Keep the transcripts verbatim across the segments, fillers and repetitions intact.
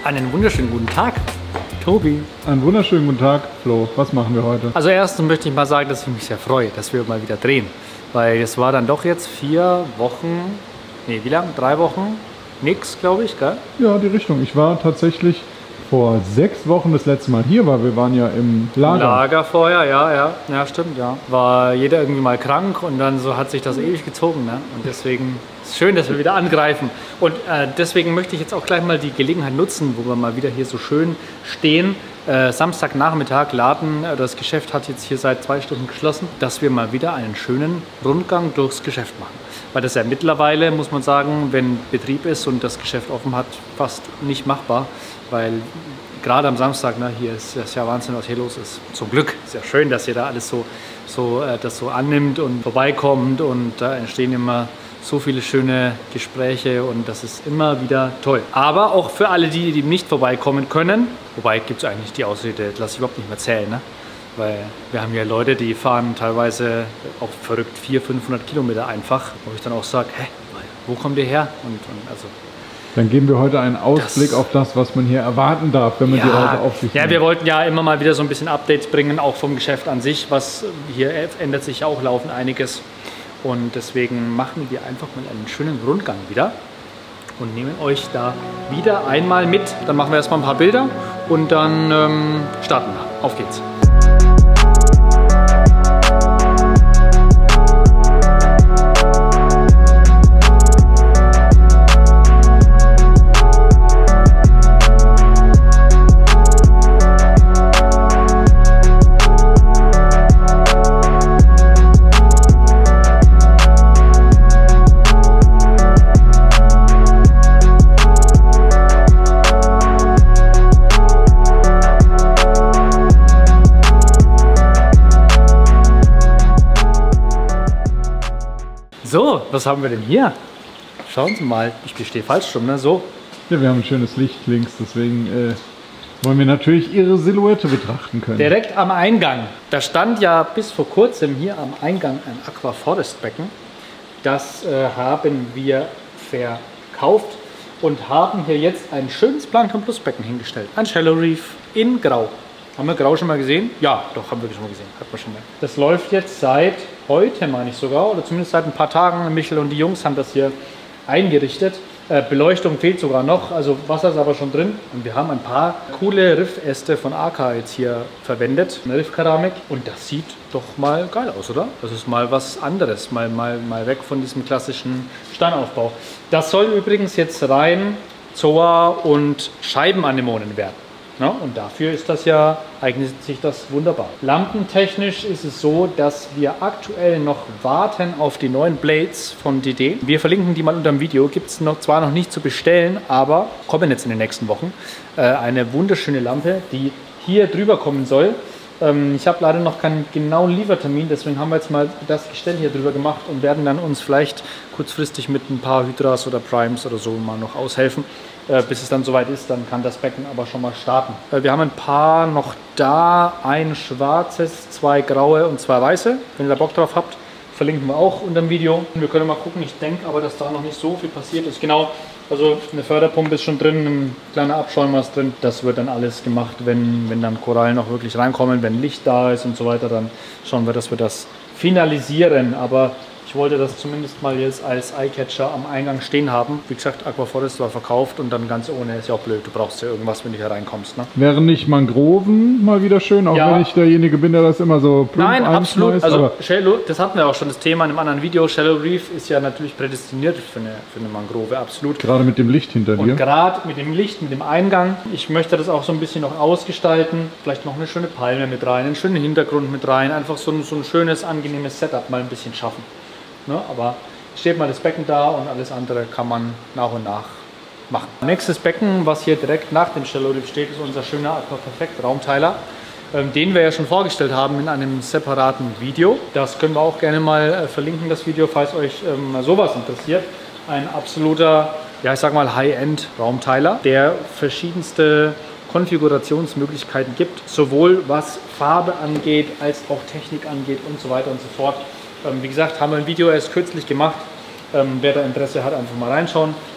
Einen wunderschönen guten Tag, Tobi. Einen wunderschönen guten Tag, Flo. Was machen wir heute? Also erstens möchte ich mal sagen, dass ich mich sehr freue, dass wir mal wieder drehen. Weil es war dann doch jetzt vier Wochen, nee, wie lang? Drei Wochen? Nix, glaube ich, gell? Ja, die Richtung. Ich war tatsächlich vor sechs Wochen das letzte Mal hier, weil wir waren ja im Lager. Lager vorher, ja, ja, ja, stimmt, ja. War jeder irgendwie mal krank und dann so hat sich das ewig gezogen, ne? Und deswegen ist es schön, dass wir wieder angreifen. Und äh, deswegen möchte ich jetzt auch gleich mal die Gelegenheit nutzen, wo wir mal wieder hier so schön stehen. Äh, Samstagnachmittag, Laden, äh, das Geschäft hat jetzt hier seit zwei Stunden geschlossen, dass wir mal wieder einen schönen Rundgang durchs Geschäft machen. Weil das ja mittlerweile, muss man sagen, wenn Betrieb ist und das Geschäft offen hat, fast nicht machbar. Weil gerade am Samstag, ne, hier ist das ja Wahnsinn, was hier los ist. Zum Glück, ist ja schön, dass ihr da alles so, so, äh, das so annimmt und vorbeikommt. Und da entstehen immer so viele schöne Gespräche und das ist immer wieder toll. Aber auch für alle die, die nicht vorbeikommen können, wobei gibt es eigentlich die Ausrede, das lasse ich überhaupt nicht mehr zählen, ne? Weil wir haben ja Leute, die fahren teilweise auch verrückt vierhundert, fünfhundert Kilometer einfach, wo ich dann auch sage, hä, wo kommt ihr her? Und, und also, dann geben wir heute einen Ausblick das, auf das, was man hier erwarten darf, wenn man ja, die Reise auf sich nimmt. Ja, wir wollten ja immer mal wieder so ein bisschen Updates bringen, auch vom Geschäft an sich, was hier ändert sich ja auch laufend einiges. Und deswegen machen wir einfach mal einen schönen Rundgang wieder und nehmen euch da wieder einmal mit. Dann machen wir erstmal ein paar Bilder und dann ähm, starten wir. Auf geht's. So, was haben wir denn hier? Schauen Sie mal, ich stehe falsch schon, ne? So. Ja, wir haben ein schönes Licht links, deswegen äh, wollen wir natürlich Ihre Silhouette betrachten können. Direkt am Eingang. Da stand ja bis vor kurzem hier am Eingang ein Aquaforest Becken. Das äh, haben wir verkauft und haben hier jetzt ein schönes Plankton Plus Becken hingestellt. Ein Shallow Reef in Grau. Haben wir Grau schon mal gesehen? Ja, doch, haben wir schon mal gesehen. Hat man schon mal. Das läuft jetzt seit heute, meine ich sogar, oder zumindest seit ein paar Tagen. Michel und die Jungs haben das hier eingerichtet. Äh, Beleuchtung fehlt sogar noch, also Wasser ist aber schon drin. Und wir haben ein paar coole Riffeläste von A K jetzt hier verwendet, eine Riffkeramik. Und das sieht doch mal geil aus, oder? Das ist mal was anderes, mal, mal, mal weg von diesem klassischen Steinaufbau. Das soll übrigens jetzt rein Zoa und Scheibenanemonen werden. Ja, und dafür ist das ja, eignet sich das wunderbar. Lampentechnisch ist es so, dass wir aktuell noch warten auf die neuen Blades von D D. Wir verlinken die mal unter dem Video. Gibt es noch, zwar noch nicht zu bestellen, aber kommen jetzt in den nächsten Wochen. Äh, eine wunderschöne Lampe, die hier drüber kommen soll. Ähm, ich habe leider noch keinen genauen Liefertermin, deswegen haben wir jetzt mal das Gestell hier drüber gemacht und werden dann uns vielleicht kurzfristig mit ein paar Hydras oder Primes oder so mal noch aushelfen. Äh, bis es dann soweit ist, dann kann das Becken aber schon mal starten. Äh, wir haben ein paar noch da, ein schwarzes, zwei graue und zwei weiße. Wenn ihr da Bock drauf habt, verlinken wir auch unter dem Video. Wir können mal gucken, ich denke aber, dass da noch nicht so viel passiert ist. Genau, also eine Förderpumpe ist schon drin, ein kleiner Abschäumer ist drin. Das wird dann alles gemacht, wenn, wenn dann Korallen auch wirklich reinkommen, wenn Licht da ist und so weiter, dann schauen wir, dass wir das finalisieren. Aber ich wollte das zumindest mal jetzt als Eyecatcher am Eingang stehen haben. Wie gesagt, Aquaforest war verkauft und dann ganz ohne ist ja auch blöd. Du brauchst ja irgendwas, wenn du hier reinkommst. Ne? Wären nicht Mangroven mal wieder schön, auch ja. wenn ich derjenige bin, der das immer so plump Nein, absolut. Also aber Shallow, das hatten wir auch schon das Thema in einem anderen Video. Shallow Reef ist ja natürlich prädestiniert für eine, für eine Mangrove, absolut. Gerade mit dem Licht hinter dir. Und gerade mit dem Licht, mit dem Eingang. Ich möchte das auch so ein bisschen noch ausgestalten. Vielleicht noch eine schöne Palme mit rein, einen schönen Hintergrund mit rein. Einfach so ein, so ein schönes, angenehmes Setup mal ein bisschen schaffen. Ne, aber steht mal das Becken da und alles andere kann man nach und nach machen. Nächstes Becken, was hier direkt nach dem Shallow Reef steht, ist unser schöner Aquaperfect Raumteiler, ähm, den wir ja schon vorgestellt haben in einem separaten Video. Das können wir auch gerne mal äh, verlinken, das Video, falls euch ähm, sowas interessiert. Ein absoluter, ja ich sag mal High-End Raumteiler, der verschiedenste Konfigurationsmöglichkeiten gibt, sowohl was Farbe angeht, als auch Technik angeht und so weiter und so fort. Ähm, wie gesagt, haben wir ein Video erst kürzlich gemacht. Ähm, wer da Interesse hat, einfach mal reinschauen.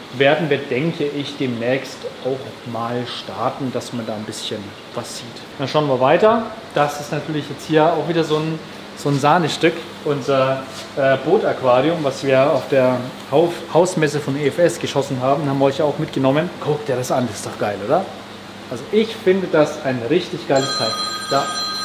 werden wir, denke ich, demnächst auch mal starten, dass man da ein bisschen was sieht. Dann schauen wir weiter. Das ist natürlich jetzt hier auch wieder so ein, so ein Sahnestück, unser äh, Bootaquarium, was wir auf der Haus Hausmesse von E F S geschossen haben, haben wir euch auch mitgenommen. Guckt dir das an, das ist doch geil, oder? Also ich finde das ein richtig geiles Teil. Da.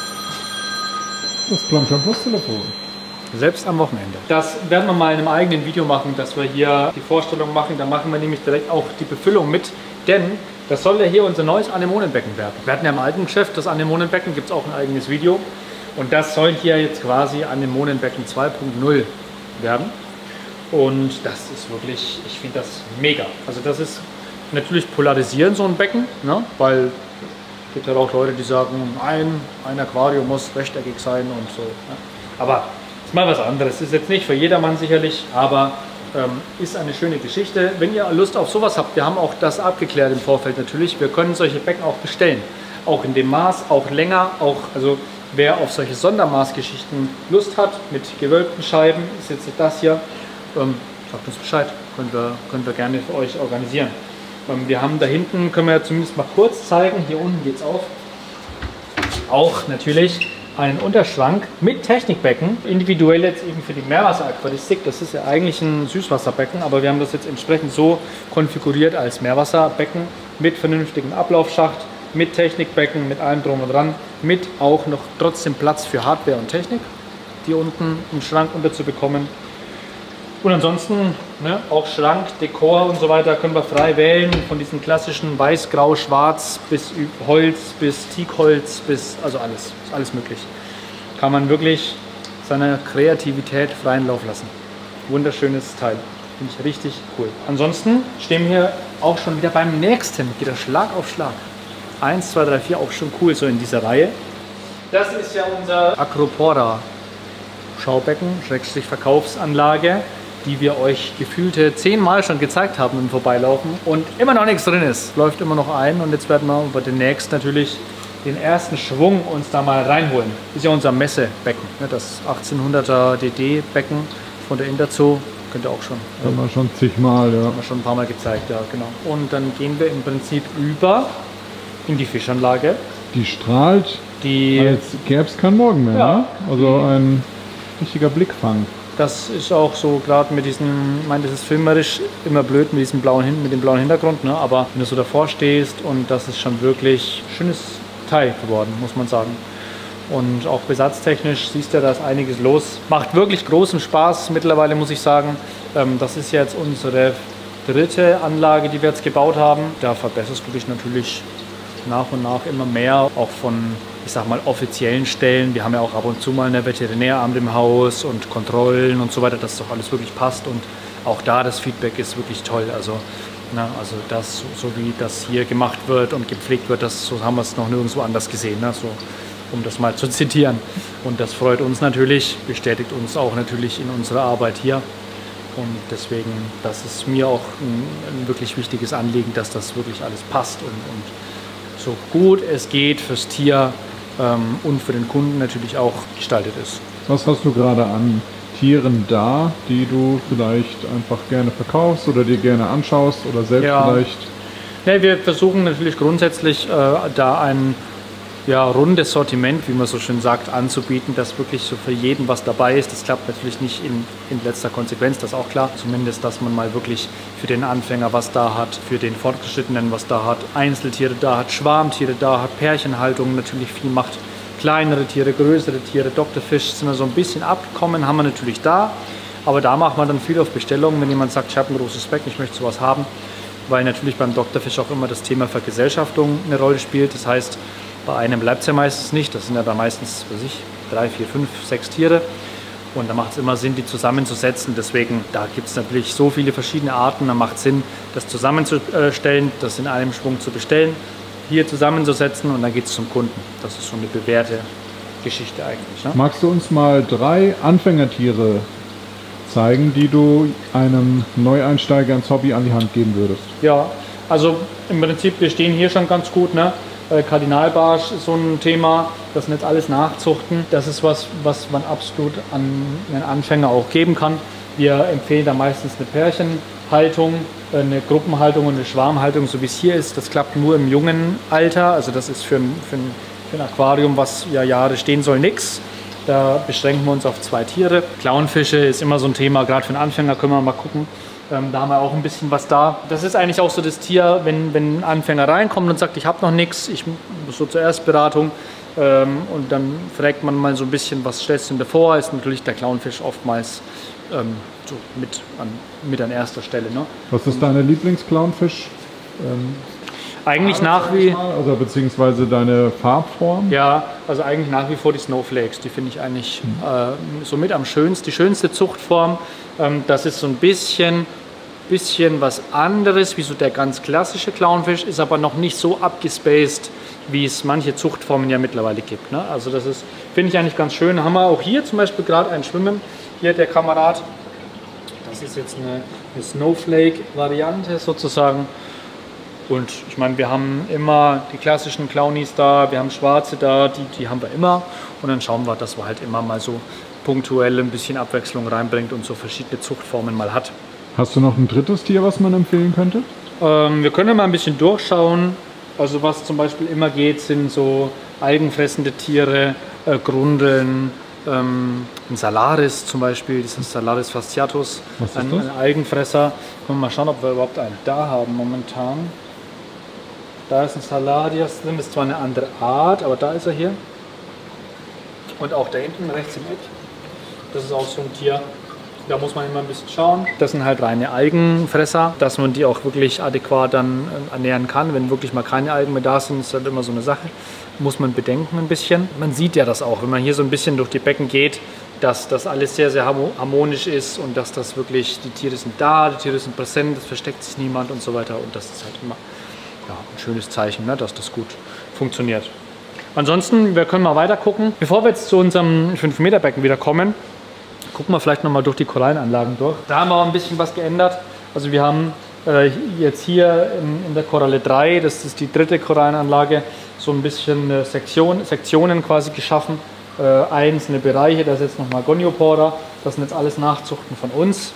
Das Plumpsham Plus Telefon. Selbst am Wochenende. Das werden wir mal in einem eigenen Video machen, dass wir hier die Vorstellung machen. Da machen wir nämlich direkt auch die Befüllung mit, denn das soll ja hier unser neues Anemonenbecken werden. Wir hatten ja im alten Geschäft das Anemonenbecken, gibt es auch ein eigenes Video. Und das soll hier jetzt quasi Anemonenbecken zwei Punkt null werden. Und das ist wirklich, ich finde das mega. Also das ist natürlich polarisieren, so ein Becken, ne? Weil es gibt ja auch Leute, die sagen, ein, ein Aquarium muss rechteckig sein und so. Ne? Aber ist mal was anderes. Ist jetzt nicht für jedermann sicherlich, aber ähm, ist eine schöne Geschichte. Wenn ihr Lust auf sowas habt, wir haben auch das abgeklärt im Vorfeld natürlich. Wir können solche Becken auch bestellen. Auch in dem Maß, auch länger, auch, also wer auf solche Sondermaßgeschichten Lust hat, mit gewölbten Scheiben, ist jetzt das hier, ähm, sagt uns Bescheid, können wir, können wir gerne für euch organisieren. Ähm, wir haben da hinten, können wir zumindest mal kurz zeigen, hier unten geht es auf, auch natürlich einen Unterschrank mit Technikbecken, individuell jetzt eben für die Meerwasseraquaristik. Das ist ja eigentlich ein Süßwasserbecken, aber wir haben das jetzt entsprechend so konfiguriert als Meerwasserbecken mit vernünftigem Ablaufschacht, mit Technikbecken, mit allem drum und dran, mit auch noch trotzdem Platz für Hardware und Technik, die unten im Schrank unterzubekommen. Und ansonsten ne, auch Schrank, Dekor und so weiter können wir frei wählen, von diesen klassischen Weiß, Grau, Schwarz bis Holz, bis Teakholz, bis also alles, ist alles möglich. Kann man wirklich seiner Kreativität freien Lauf lassen. Wunderschönes Teil, finde ich richtig cool. Ansonsten stehen wir hier auch schon wieder beim nächsten, geht der Schlag auf Schlag. eins, zwei, drei, vier, auch schon cool so in dieser Reihe. Das ist ja unser Acropora Schaubecken, Schrägstrich Verkaufsanlage, die wir euch gefühlte zehnmal schon gezeigt haben im Vorbeilaufen und immer noch nichts drin ist. Läuft immer noch ein und jetzt werden wir über demnächst natürlich den ersten Schwung uns da mal reinholen. Das ist ja unser Messebecken, das achtzehnhunderter D D-Becken von der Interzoo. Könnt ihr auch schon. Haben wir schon zigmal, ja. Haben wir schon ein paar Mal gezeigt, ja, genau. Und dann gehen wir im Prinzip über in die Fischanlage. Die strahlt, die, als gäbe es kein Morgen mehr. Ja, ne? Also ein richtiger Blickfang. Das ist auch so, gerade mit diesem, ich meine, das ist filmerisch immer blöd mit diesem blauen, mit dem blauen Hintergrund, ne? Aber wenn du so davor stehst und das ist schon wirklich ein schönes Teil geworden, muss man sagen. Und auch besatztechnisch siehst du, da ist einiges los. Macht wirklich großen Spaß mittlerweile, muss ich sagen. Das ist jetzt unsere dritte Anlage, die wir jetzt gebaut haben. Da verbesserst du dich natürlich nach und nach immer mehr, auch von, ich sag mal, offiziellen Stellen. Wir haben ja auch ab und zu mal eine Veterinäramt im Haus und Kontrollen und so weiter, dass doch alles wirklich passt. Und auch da das Feedback ist wirklich toll. Also, na, also das, so wie das hier gemacht wird und gepflegt wird, das, so haben wir es noch nirgendwo anders gesehen. Ne? So, um das mal zu zitieren. Und das freut uns natürlich, bestätigt uns auch natürlich in unserer Arbeit hier. Und deswegen, das ist mir auch ein, ein wirklich wichtiges Anliegen, dass das wirklich alles passt und, und so gut es geht fürs Tier ähm, und für den Kunden natürlich auch gestaltet ist. Was hast du gerade an Tieren da, die du vielleicht einfach gerne verkaufst oder dir gerne anschaust oder selbst ja. vielleicht? Ja, wir versuchen natürlich grundsätzlich äh, da ein ja, rundes Sortiment, wie man so schön sagt, anzubieten, dass wirklich so für jeden was dabei ist. Das klappt natürlich nicht in, in letzter Konsequenz, das ist auch klar. Zumindest, dass man mal wirklich für den Anfänger was da hat, für den Fortgeschrittenen was da hat, Einzeltiere da hat, Schwarmtiere da hat, Pärchenhaltung natürlich viel macht, kleinere Tiere, größere Tiere, Doktor Fisch sind wir so ein bisschen abgekommen, haben wir natürlich da. Aber da macht man dann viel auf Bestellung, wenn jemand sagt, ich habe ein großes Becken, ich möchte sowas haben, weil natürlich beim Doktor Fisch auch immer das Thema Vergesellschaftung eine Rolle spielt. Das heißt, bei einem bleibt es ja meistens nicht. Das sind ja dann meistens, weiß ich, drei, vier, fünf, sechs Tiere. Und da macht es immer Sinn, die zusammenzusetzen. Deswegen, da gibt es natürlich so viele verschiedene Arten. Da macht es Sinn, das zusammenzustellen, das in einem Schwung zu bestellen, hier zusammenzusetzen und dann geht es zum Kunden. Das ist so eine bewährte Geschichte eigentlich. Ne? Magst du uns mal drei Anfängertiere zeigen, die du einem Neueinsteiger ins Hobby an die Hand geben würdest? Ja, also im Prinzip, wir stehen hier schon ganz gut, ne? Kardinalbarsch ist so ein Thema, das sind jetzt alles Nachzuchten. Das ist was, was man absolut an einen Anfänger auch geben kann. Wir empfehlen da meistens eine Haltung, eine Gruppenhaltung und eine Schwarmhaltung, so wie es hier ist, das klappt nur im jungen Alter. Also das ist für ein, für ein, für ein Aquarium, was ja Jahre stehen soll, nichts. Da beschränken wir uns auf zwei Tiere. Clownfische ist immer so ein Thema, gerade für einen Anfänger können wir mal gucken. Ähm, da haben wir auch ein bisschen was da. Das ist eigentlich auch so das Tier, wenn, wenn ein Anfänger reinkommt und sagt, ich habe noch nichts, ich muss so zur Erstberatung. Ähm, und dann fragt man mal so ein bisschen, was stellst du denn vor? Ist natürlich der Clownfisch oftmals ähm, so mit an, mit an erster Stelle. Ne? Was ist deine Lieblingsclownfisch? Ähm, eigentlich nach wie... Also beziehungsweise deine Farbform? Ja, also eigentlich nach wie vor die Snowflakes. Die finde ich eigentlich mhm. äh, so mit am schönsten. Die schönste Zuchtform. Ähm, das ist so ein bisschen, bisschen was anderes, wie so der ganz klassische Clownfisch, ist aber noch nicht so abgespaced, wie es manche Zuchtformen ja mittlerweile gibt. Ne? Also das ist, finde ich eigentlich ganz schön. Haben wir auch hier zum Beispiel gerade ein Schwimmen. Hier der Kamerad. Das ist jetzt eine, eine Snowflake-Variante sozusagen. Und ich meine, wir haben immer die klassischen Clownies da, wir haben Schwarze da, die, die haben wir immer. Und dann schauen wir, dass wir halt immer mal so punktuell ein bisschen Abwechslung reinbringt und so verschiedene Zuchtformen mal hat. Hast du noch ein drittes Tier, was man empfehlen könnte? Ähm, wir können mal ein bisschen durchschauen. Also was zum Beispiel immer geht, sind so algenfressende Tiere, äh, Grundeln, ähm, ein Salaris zum Beispiel, das ist Salaris fasciatus, was ist ein, das? ein Algenfresser. Können wir mal schauen, ob wir überhaupt einen da haben momentan. Da ist ein Salarias drin, das ist zwar eine andere Art, aber da ist er hier. Und auch da hinten rechts im Eck, das ist auch so ein Tier, da muss man immer ein bisschen schauen. Das sind halt reine Algenfresser, dass man die auch wirklich adäquat dann ernähren kann. Wenn wirklich mal keine Algen mehr da sind, ist halt immer so eine Sache. Muss man bedenken ein bisschen. Man sieht ja das auch, wenn man hier so ein bisschen durch die Becken geht, dass das alles sehr, sehr harmonisch ist und dass das wirklich, die Tiere sind da, die Tiere sind präsent, es versteckt sich niemand und so weiter. Und das ist halt immer ja, ein schönes Zeichen, ne, dass das gut funktioniert. Ansonsten, wir können mal weiter gucken. Bevor wir jetzt zu unserem fünf Meter Becken wieder kommen, gucken wir vielleicht noch mal durch die Korallenanlagen durch. Da haben wir auch ein bisschen was geändert. Also wir haben äh, jetzt hier in, in der Koralle drei, das ist die dritte Korallenanlage, so ein bisschen äh, Sektion, Sektionen quasi geschaffen. Äh, einzelne Bereiche, das ist jetzt nochmal Goniopora, das sind jetzt alles Nachzuchten von uns.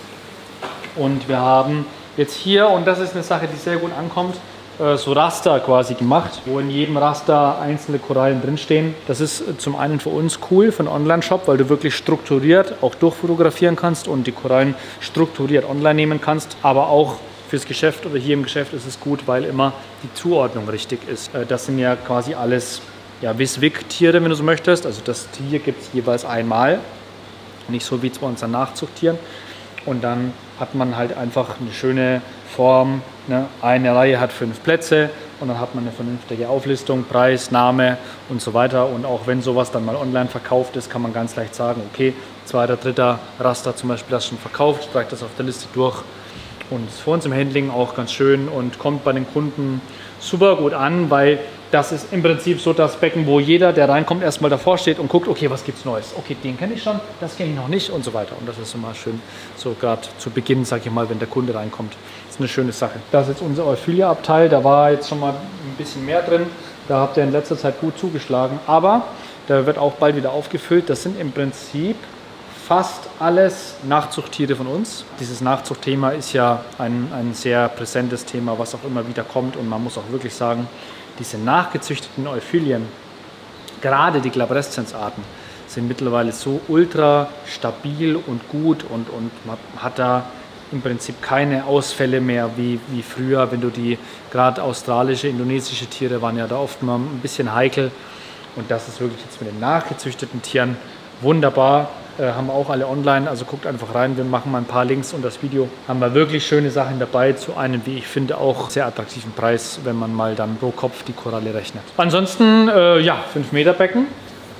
Und wir haben jetzt hier, und das ist eine Sache, die sehr gut ankommt, so Raster quasi gemacht, wo in jedem Raster einzelne Korallen drinstehen. Das ist zum einen für uns cool, für einen Online-Shop, weil du wirklich strukturiert auch durchfotografieren kannst und die Korallen strukturiert online nehmen kannst. Aber auch fürs Geschäft oder hier im Geschäft ist es gut, weil immer die Zuordnung richtig ist. Das sind ja quasi alles ja, Wiswig-Tiere, wenn du so möchtest. Also das Tier gibt es jeweils einmal, nicht so wie bei unseren Nachzuchttieren. Und dann hat man halt einfach eine schöne Form. Ne? Eine Reihe hat fünf Plätze und dann hat man eine vernünftige Auflistung, Preis, Name und so weiter. Und auch wenn sowas dann mal online verkauft ist, kann man ganz leicht sagen, okay, zweiter, dritter Raster zum Beispiel, das schon verkauft, streicht das auf der Liste durch. Und ist für uns im Handling auch ganz schön und kommt bei den Kunden super gut an, weil das ist im Prinzip so das Becken, wo jeder, der reinkommt, erstmal davor steht und guckt, okay, was gibt's Neues? Okay, den kenne ich schon, das kenne ich noch nicht und so weiter. Und das ist immer schön, so gerade zu Beginn, sage ich mal, wenn der Kunde reinkommt. Das ist eine schöne Sache. Das ist jetzt unser Euphilia-Abteil, da war jetzt schon mal ein bisschen mehr drin. Da habt ihr in letzter Zeit gut zugeschlagen, aber da wird auch bald wieder aufgefüllt. Das sind im Prinzip fast alles Nachzuchttiere von uns. Dieses Nachzuchtthema ist ja ein, ein sehr präsentes Thema, was auch immer wieder kommt. Und man muss auch wirklich sagen, diese nachgezüchteten Euphylien, gerade die Glabrescens-Arten, sind mittlerweile so ultra stabil und gut und, und man hat da im Prinzip keine Ausfälle mehr wie, wie früher, wenn du die, gerade australische, indonesische Tiere waren ja da oft mal ein bisschen heikel. Und das ist wirklich jetzt mit den nachgezüchteten Tieren wunderbar. Äh, haben wir auch alle online, also guckt einfach rein, wir machen mal ein paar Links unter das Video. Haben wir wirklich schöne Sachen dabei, zu einem, wie ich finde, auch sehr attraktiven Preis, wenn man mal dann pro Kopf die Koralle rechnet. Ansonsten, äh, ja, fünf Meter Becken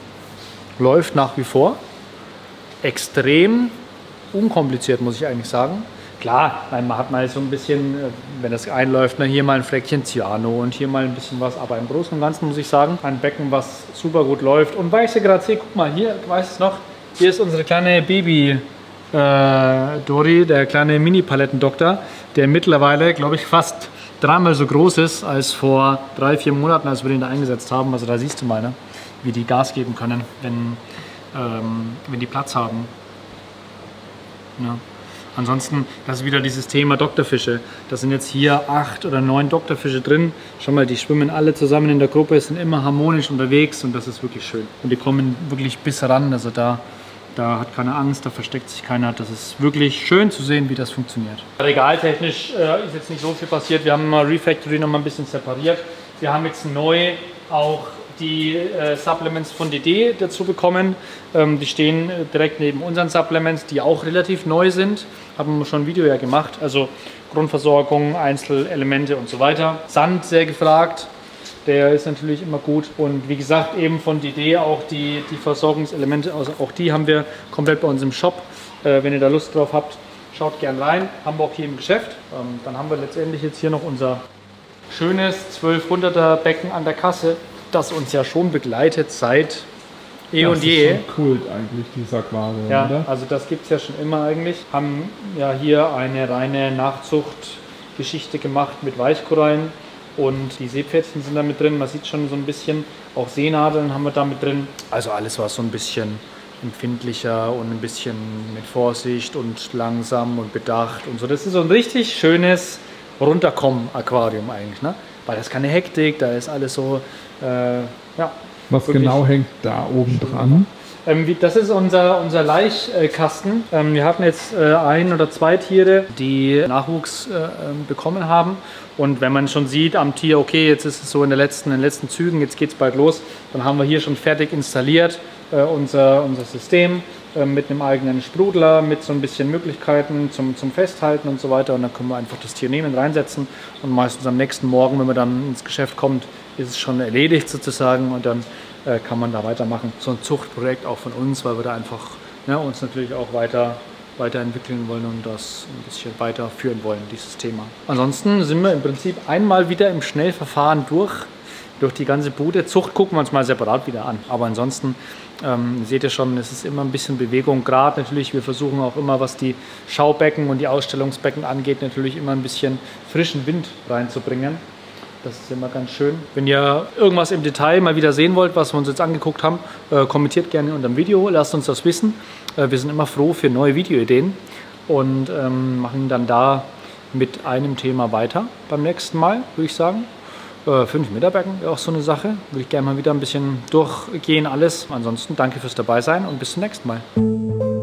läuft nach wie vor. Extrem unkompliziert, muss ich eigentlich sagen. Klar, man hat mal so ein bisschen, wenn das einläuft, hier mal ein Fleckchen Cyano und hier mal ein bisschen was, aber im Großen und Ganzen muss ich sagen, ein Becken, was super gut läuft. Und weil ich sie gerade sehe, guck mal, hier, weißt du es noch, hier ist unsere kleine Baby äh, Dori, der kleine Mini-Palettendoktor, der mittlerweile, glaube ich, fast dreimal so groß ist als vor drei, vier Monaten, als wir den da eingesetzt haben. Also da siehst du mal, ne, wie die Gas geben können, wenn, ähm, wenn die Platz haben. Ja. Ansonsten, das ist wieder dieses Thema Doktorfische. Da sind jetzt hier acht oder neun Doktorfische drin. Schau mal, die schwimmen alle zusammen in der Gruppe, sind immer harmonisch unterwegs und das ist wirklich schön. Und die kommen wirklich bis ran, also da, da hat keiner Angst, da versteckt sich keiner. Das ist wirklich schön zu sehen, wie das funktioniert. Regaltechnisch äh, ist jetzt nicht so viel passiert. Wir haben mal Refactory noch mal ein bisschen separiert. Wir haben jetzt neu auch die äh, Supplements von D D dazu bekommen. Ähm, die stehen direkt neben unseren Supplements, die auch relativ neu sind. Haben wir schon ein Video ja gemacht. Also Grundversorgung, Einzelelemente und so weiter. Sand sehr gefragt. Der ist natürlich immer gut. Und wie gesagt, eben von D D auch die, die Versorgungselemente. Also auch die haben wir komplett bei uns im Shop. Äh, wenn ihr da Lust drauf habt, schaut gern rein. Haben wir auch hier im Geschäft. Ähm, dann haben wir letztendlich jetzt hier noch unser schönes zwölfhunderter Becken an der Kasse, das uns ja schon begleitet seit eh und je. Das ist schon cool eigentlich, dieses Aquarium, ja, oder? also das gibt es ja schon immer eigentlich. Haben ja hier eine reine Nachzuchtgeschichte gemacht mit Weichkorallen und die Seepferdchen sind da mit drin. Man sieht schon so ein bisschen, auch Seenadeln haben wir da mit drin. Also alles, was so ein bisschen empfindlicher und ein bisschen mit Vorsicht und langsam und bedacht und so. Das ist so ein richtig schönes Runterkommen-Aquarium eigentlich, ne? Weil das ist keine Hektik, da ist alles so, äh, ja. Was genau hängt da oben dran? Ähm, wie, das ist unser, unser Laichkasten. Ähm, wir hatten jetzt äh, ein oder zwei Tiere, die Nachwuchs äh, bekommen haben. Und wenn man schon sieht am Tier, okay, jetzt ist es so in, der letzten, in den letzten Zügen, jetzt geht es bald los, dann haben wir hier schon fertig installiert äh, unser, unser System äh, mit einem eigenen Sprudler, mit so ein bisschen Möglichkeiten zum, zum Festhalten und so weiter. Und dann können wir einfach das Tier nehmen, reinsetzen und meistens am nächsten Morgen, wenn man dann ins Geschäft kommt, ist es schon erledigt sozusagen und dann äh, kann man da weitermachen. So ein Zuchtprojekt auch von uns, weil wir da einfach ja, uns natürlich auch weiter weiterentwickeln wollen und das ein bisschen weiterführen wollen, dieses Thema. Ansonsten sind wir im Prinzip einmal wieder im Schnellverfahren durch, durch die ganze Bude. Zucht gucken wir uns mal separat wieder an. Aber ansonsten ähm, seht ihr schon, es ist immer ein bisschen Bewegung. Gerade natürlich, wir versuchen auch immer, was die Schaubecken und die Ausstellungsbecken angeht, natürlich immer ein bisschen frischen Wind reinzubringen. Das ist immer ganz schön. Wenn ihr irgendwas im Detail mal wieder sehen wollt, was wir uns jetzt angeguckt haben, äh, kommentiert gerne unter dem Video, lasst uns das wissen. Äh, wir sind immer froh für neue Videoideen und ähm, machen dann da mit einem Thema weiter beim nächsten Mal, würde ich sagen. Äh, fünf Meter Becken wäre auch so eine Sache. Würde ich gerne mal wieder ein bisschen durchgehen alles. Ansonsten danke fürs Dabeisein und bis zum nächsten Mal.